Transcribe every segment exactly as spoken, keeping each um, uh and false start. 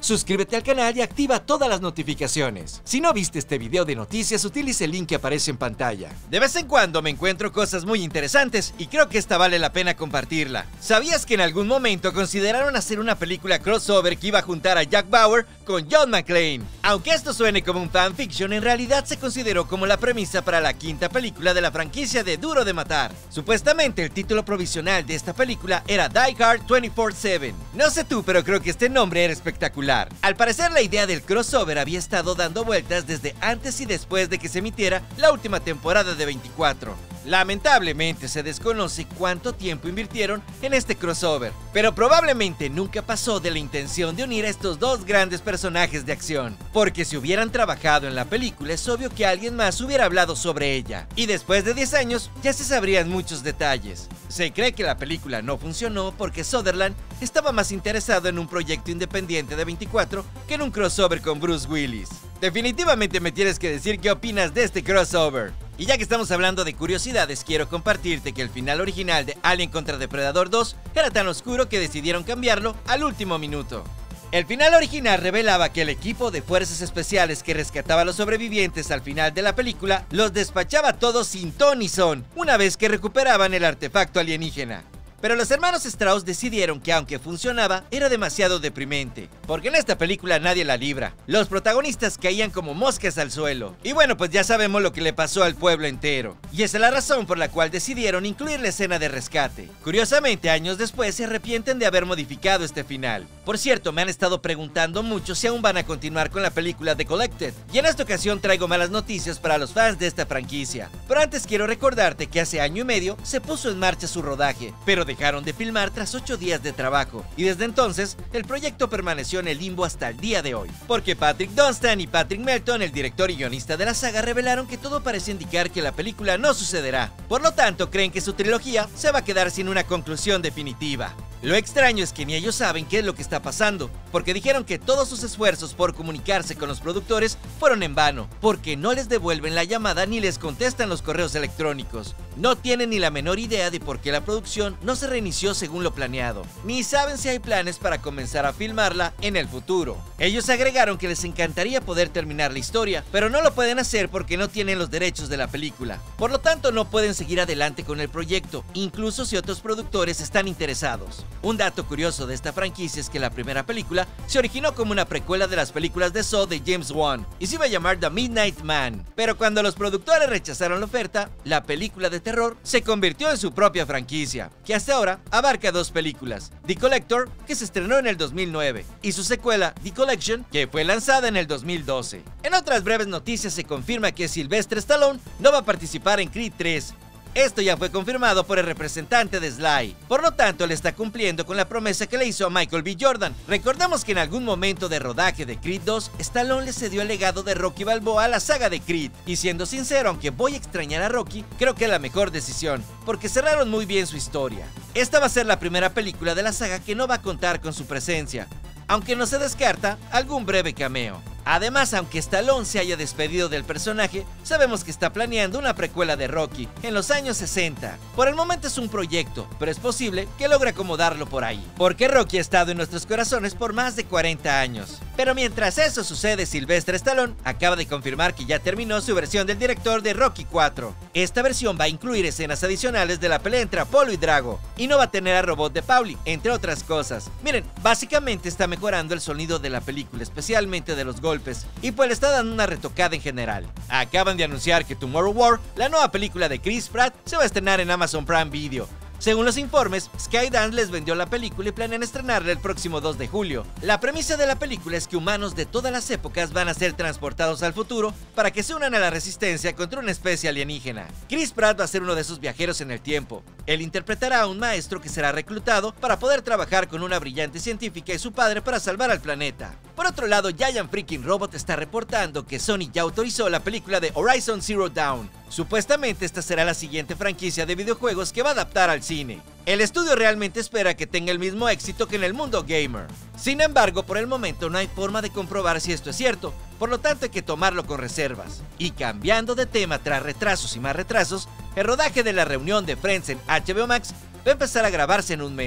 Suscríbete al canal y activa todas las notificaciones. Si no viste este video de noticias, utilice el link que aparece en pantalla. De vez en cuando me encuentro cosas muy interesantes y creo que esta vale la pena compartirla. ¿Sabías que en algún momento consideraron hacer una película crossover que iba a juntar a Jack Bauer con John McClane? Aunque esto suene como un fanfiction, en realidad se consideró como la premisa para la quinta película de la franquicia de Duro de Matar. Supuestamente el título provisional de esta película era Die Hard veinticuatro siete. No sé tú, pero creo que este nombre era espectacular. Al parecer la idea del crossover había estado dando vueltas desde antes y después de que se emitiera la última temporada de veinticuatro. Lamentablemente se desconoce cuánto tiempo invirtieron en este crossover, pero probablemente nunca pasó de la intención de unir a estos dos grandes personajes de acción, porque si hubieran trabajado en la película es obvio que alguien más hubiera hablado sobre ella, y después de diez años ya se sabrían muchos detalles. Se cree que la película no funcionó porque Sutherland estaba más interesado en un proyecto independiente de veinticuatro que en un crossover con Bruce Willis. Definitivamente me tienes que decir qué opinas de este crossover. Y ya que estamos hablando de curiosidades, quiero compartirte que el final original de Alien contra Depredador dos era tan oscuro que decidieron cambiarlo al último minuto. El final original revelaba que el equipo de fuerzas especiales que rescataba a los sobrevivientes al final de la película los despachaba todos sin ton ni son, una vez que recuperaban el artefacto alienígena. Pero los hermanos Strauss decidieron que aunque funcionaba, era demasiado deprimente, porque en esta película nadie la libra. Los protagonistas caían como moscas al suelo. Y bueno, pues ya sabemos lo que le pasó al pueblo entero. Y esa es la razón por la cual decidieron incluir la escena de rescate. Curiosamente, años después se arrepienten de haber modificado este final. Por cierto, me han estado preguntando mucho si aún van a continuar con la película The Collected. Y en esta ocasión traigo malas noticias para los fans de esta franquicia. Pero antes quiero recordarte que hace año y medio se puso en marcha su rodaje, pero de dejaron de filmar tras ocho días de trabajo, y desde entonces el proyecto permaneció en el limbo hasta el día de hoy, porque Patrick Dunstan y Patrick Melton, el director y guionista de la saga, revelaron que todo parece indicar que la película no sucederá. Por lo tanto, creen que su trilogía se va a quedar sin una conclusión definitiva. Lo extraño es que ni ellos saben qué es lo que está pasando, porque dijeron que todos sus esfuerzos por comunicarse con los productores fueron en vano, porque no les devuelven la llamada ni les contestan los correos electrónicos. No tienen ni la menor idea de por qué la producción no se reinició según lo planeado, ni saben si hay planes para comenzar a filmarla en el futuro. Ellos agregaron que les encantaría poder terminar la historia, pero no lo pueden hacer porque no tienen los derechos de la película. Por lo tanto, no pueden seguir adelante con el proyecto, incluso si otros productores están interesados. Un dato curioso de esta franquicia es que la primera película se originó como una precuela de las películas de Saw de James Wan y se iba a llamar The Midnight Man, pero cuando los productores rechazaron la oferta, la película de terror se convirtió en su propia franquicia, que hasta ahora abarca dos películas: The Collector, que se estrenó en el dos mil nueve, y su secuela The Collection, que fue lanzada en el dos mil doce. En otras breves noticias se confirma que Sylvester Stallone no va a participar en Creed tres. Esto ya fue confirmado por el representante de Sly. Por lo tanto, le está cumpliendo con la promesa que le hizo a Michael B. Jordan. Recordamos que en algún momento de rodaje de Creed dos, Stallone le cedió el legado de Rocky Balboa a la saga de Creed. Y siendo sincero, aunque voy a extrañar a Rocky, creo que es la mejor decisión, porque cerraron muy bien su historia. Esta va a ser la primera película de la saga que no va a contar con su presencia, aunque no se descarta algún breve cameo. Además, aunque Stallone se haya despedido del personaje, sabemos que está planeando una precuela de Rocky en los años sesenta. Por el momento es un proyecto, pero es posible que logre acomodarlo por ahí, porque Rocky ha estado en nuestros corazones por más de cuarenta años. Pero mientras eso sucede, Sylvester Stallone acaba de confirmar que ya terminó su versión del director de Rocky cuatro. Esta versión va a incluir escenas adicionales de la pelea entre Apollo y Drago, y no va a tener a Robot de Pauli, entre otras cosas. Miren, básicamente está mejorando el sonido de la película, especialmente de los golpes, y pues le está dando una retocada en general. Acaban de anunciar que Tomorrow War, la nueva película de Chris Pratt, se va a estrenar en Amazon Prime Video. Según los informes, Skydance les vendió la película y planean estrenarla el próximo dos de julio. La premisa de la película es que humanos de todas las épocas van a ser transportados al futuro para que se unan a la resistencia contra una especie alienígena. Chris Pratt va a ser uno de esos viajeros en el tiempo. Él interpretará a un maestro que será reclutado para poder trabajar con una brillante científica y su padre para salvar al planeta. Por otro lado, Giant Freaking Robot está reportando que Sony ya autorizó la película de Horizon Zero Dawn. Supuestamente esta será la siguiente franquicia de videojuegos que va a adaptar al cine. El estudio realmente espera que tenga el mismo éxito que en el mundo gamer. Sin embargo, por el momento no hay forma de comprobar si esto es cierto, por lo tanto hay que tomarlo con reservas. Y cambiando de tema tras retrasos y más retrasos, el rodaje de la reunión de Friends en H B O Max va a empezar a grabarse en un mes.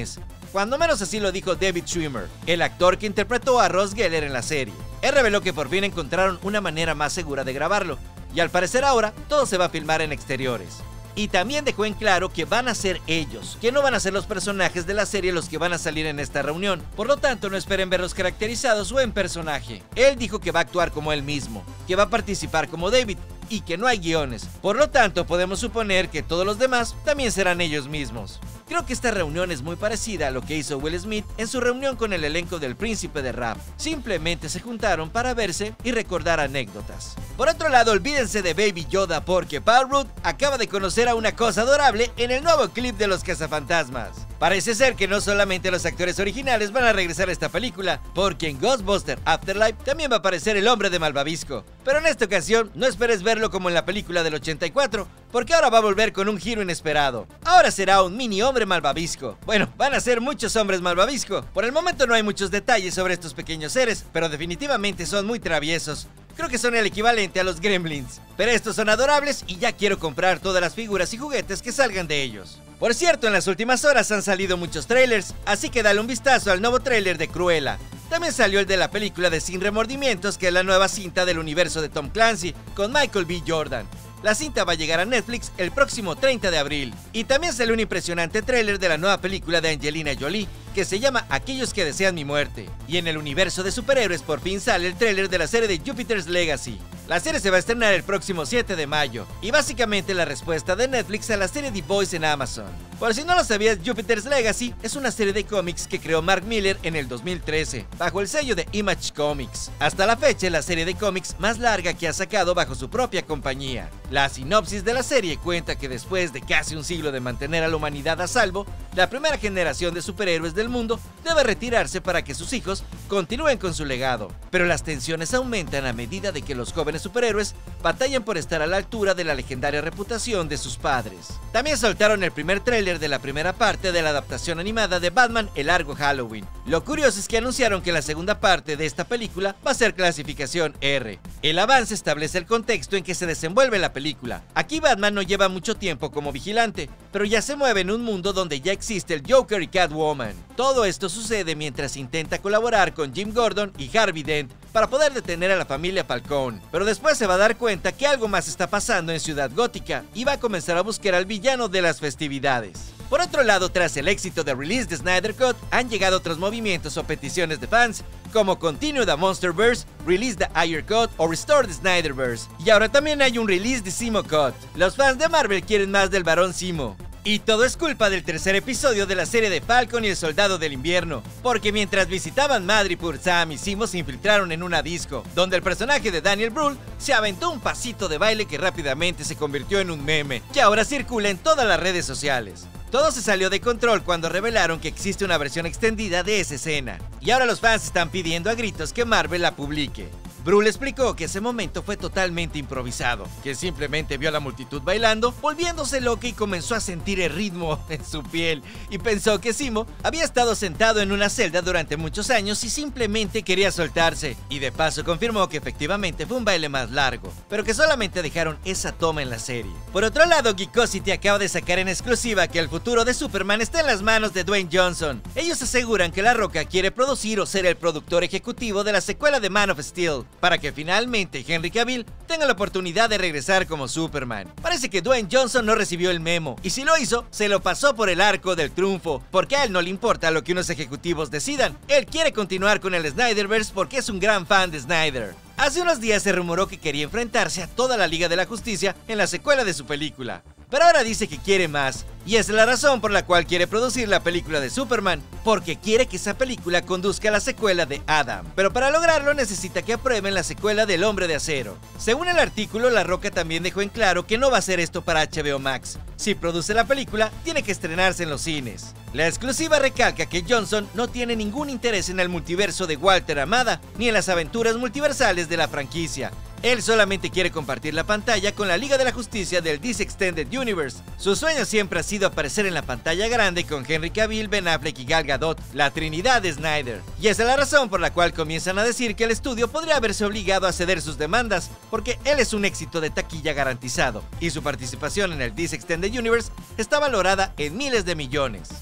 Cuando menos así lo dijo David Schwimmer, el actor que interpretó a Ross Geller en la serie. Él reveló que por fin encontraron una manera más segura de grabarlo, y al parecer ahora todo se va a filmar en exteriores. Y también dejó en claro que van a ser ellos, que no van a ser los personajes de la serie los que van a salir en esta reunión. Por lo tanto, no esperen verlos caracterizados o en personaje. Él dijo que va a actuar como él mismo, que va a participar como David y que no hay guiones. Por lo tanto, podemos suponer que todos los demás también serán ellos mismos. Creo que esta reunión es muy parecida a lo que hizo Will Smith en su reunión con el elenco del Príncipe de Rap. Simplemente se juntaron para verse y recordar anécdotas. Por otro lado, olvídense de Baby Yoda porque Paul Rudd acaba de conocer a una cosa adorable en el nuevo clip de Los Cazafantasmas. Parece ser que no solamente los actores originales van a regresar a esta película, porque en Ghostbusters Afterlife también va a aparecer el hombre de Malvavisco. Pero en esta ocasión no esperes verlo como en la película del ochenta y cuatro, porque ahora va a volver con un giro inesperado. Ahora será un mini hombre malvavisco. Bueno, van a ser muchos hombres malvavisco. Por el momento no hay muchos detalles sobre estos pequeños seres, pero definitivamente son muy traviesos. Creo que son el equivalente a los Gremlins. Pero estos son adorables y ya quiero comprar todas las figuras y juguetes que salgan de ellos. Por cierto, en las últimas horas han salido muchos trailers, así que dale un vistazo al nuevo trailer de Cruella. También salió el de la película de Sin Remordimientos, que es la nueva cinta del universo de Tom Clancy, con Michael B. Jordan. La cinta va a llegar a Netflix el próximo treinta de abril. Y también salió un impresionante tráiler de la nueva película de Angelina Jolie, que se llama Aquellos que desean mi muerte. Y en el universo de superhéroes por fin sale el tráiler de la serie de Jupiter's Legacy. La serie se va a estrenar el próximo siete de mayo, y básicamente la respuesta de Netflix a la serie The Boys en Amazon. Por si no lo sabías, Jupiter's Legacy es una serie de cómics que creó Mark Millar en el dos mil trece, bajo el sello de Image Comics. Hasta la fecha es la serie de cómics más larga que ha sacado bajo su propia compañía. La sinopsis de la serie cuenta que después de casi un siglo de mantener a la humanidad a salvo, la primera generación de superhéroes del mundo debe retirarse para que sus hijos continúen con su legado. Pero las tensiones aumentan a medida de que los jóvenes superhéroes batallan por estar a la altura de la legendaria reputación de sus padres. También soltaron el primer tráiler de la primera parte de la adaptación animada de Batman El Largo Halloween. Lo curioso es que anunciaron que la segunda parte de esta película va a ser clasificación R. El avance establece el contexto en que se desenvuelve la película. Aquí Batman no lleva mucho tiempo como vigilante, pero ya se mueve en un mundo donde ya existe el Joker y Catwoman. Todo esto sucede mientras intenta colaborar con Jim Gordon y Harvey Dent para poder detener a la familia Falcone. Pero después se va a dar cuenta que algo más está pasando en Ciudad Gótica y va a comenzar a buscar al villano de las festividades. Por otro lado, tras el éxito de Release the Snyder Cut, han llegado otros movimientos o peticiones de fans, como Continue the Monsterverse, Release the Ayer Cut o Restore the Snyderverse. Y ahora también hay un Release the Zemo Cut. Los fans de Marvel quieren más del Barón Zemo. Y todo es culpa del tercer episodio de la serie de Falcon y el Soldado del Invierno, porque mientras visitaban Madripoor, Sam y Zemo se infiltraron en una disco, donde el personaje de Daniel Brühl se aventó un pasito de baile que rápidamente se convirtió en un meme, que ahora circula en todas las redes sociales. Todo se salió de control cuando revelaron que existe una versión extendida de esa escena, y ahora los fans están pidiendo a gritos que Marvel la publique. Brühl explicó que ese momento fue totalmente improvisado, que simplemente vio a la multitud bailando, volviéndose loca y comenzó a sentir el ritmo en su piel, y pensó que Zemo había estado sentado en una celda durante muchos años y simplemente quería soltarse, y de paso confirmó que efectivamente fue un baile más largo, pero que solamente dejaron esa toma en la serie. Por otro lado, Geekosity acaba de sacar en exclusiva que el futuro de Superman está en las manos de Dwayne Johnson. Ellos aseguran que La Roca quiere producir o ser el productor ejecutivo de la secuela de Man of Steel, para que finalmente Henry Cavill tenga la oportunidad de regresar como Superman. Parece que Dwayne Johnson no recibió el memo, y si lo hizo, se lo pasó por el arco del triunfo, porque a él no le importa lo que unos ejecutivos decidan. Él quiere continuar con el Snyderverse porque es un gran fan de Snyder. Hace unos días se rumoró que quería enfrentarse a toda la Liga de la Justicia en la secuela de su película, pero ahora dice que quiere más, y es la razón por la cual quiere producir la película de Superman, porque quiere que esa película conduzca a la secuela de Adam. Pero para lograrlo necesita que aprueben la secuela del Hombre de Acero. Según el artículo, La Roca también dejó en claro que no va a hacer esto para H B O Max. Si produce la película, tiene que estrenarse en los cines. La exclusiva recalca que Johnson no tiene ningún interés en el multiverso de Walter Amada, ni en las aventuras multiversales de la franquicia. Él solamente quiere compartir la pantalla con la Liga de la Justicia del D C Extended Universe. Su sueño siempre ha sido aparecer en la pantalla grande con Henry Cavill, Ben Affleck y Gal Gadot, la Trinidad de Snyder. Y esa es la razón por la cual comienzan a decir que el estudio podría haberse obligado a ceder sus demandas, porque él es un éxito de taquilla garantizado, y su participación en el D C Extended Universe está valorada en miles de millones.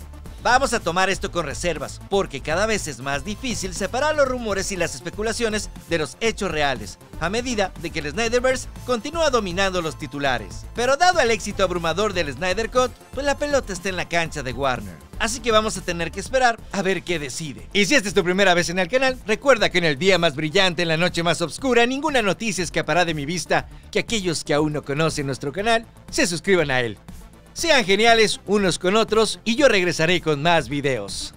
Vamos a tomar esto con reservas, porque cada vez es más difícil separar los rumores y las especulaciones de los hechos reales, a medida de que el Snyderverse continúa dominando los titulares. Pero dado el éxito abrumador del Snyder Cut, pues la pelota está en la cancha de Warner. Así que vamos a tener que esperar a ver qué decide. Y si esta es tu primera vez en el canal, recuerda que en el día más brillante, en la noche más oscura, ninguna noticia escapará de mi vista, que aquellos que aún no conocen nuestro canal, se suscriban a él. Sean geniales unos con otros y yo regresaré con más videos.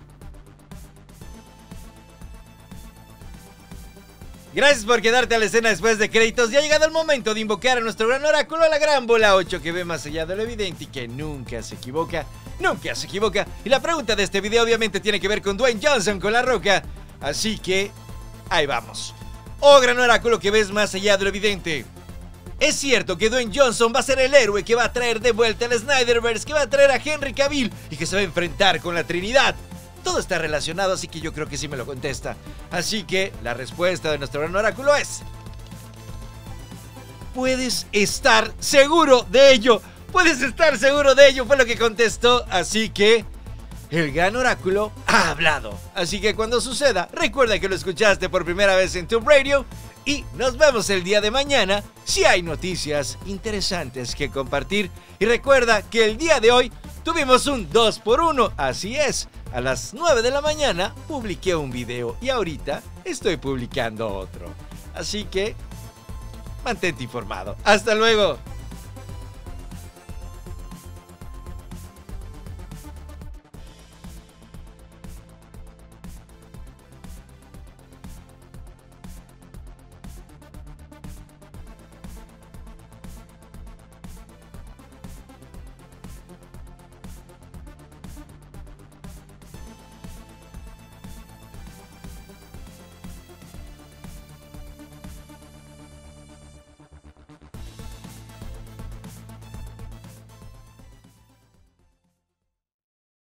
Gracias por quedarte a la escena después de créditos. Ya ha llegado el momento de invocar a nuestro gran oráculo, a la gran bola ocho, que ve más allá de lo evidente y que nunca se equivoca, nunca se equivoca. Y la pregunta de este video obviamente tiene que ver con Dwayne Johnson, con La Roca. Así que, ahí vamos. Oh, gran oráculo que ves más allá de lo evidente. ¿Es cierto que Dwayne Johnson va a ser el héroe que va a traer de vuelta al Snyderverse, que va a traer a Henry Cavill y que se va a enfrentar con la Trinidad? Todo está relacionado, así que yo creo que sí me lo contesta. Así que la respuesta de nuestro gran oráculo es: puedes estar seguro de ello. Puedes estar seguro de ello, fue lo que contestó. Así que el gran oráculo ha hablado. Así que cuando suceda, recuerda que lo escuchaste por primera vez en Tube Radio. Y nos vemos el día de mañana si hay noticias interesantes que compartir. Y recuerda que el día de hoy tuvimos un dos por uno. Así es, a las nueve de la mañana publiqué un video y ahorita estoy publicando otro. Así que mantente informado. ¡Hasta luego!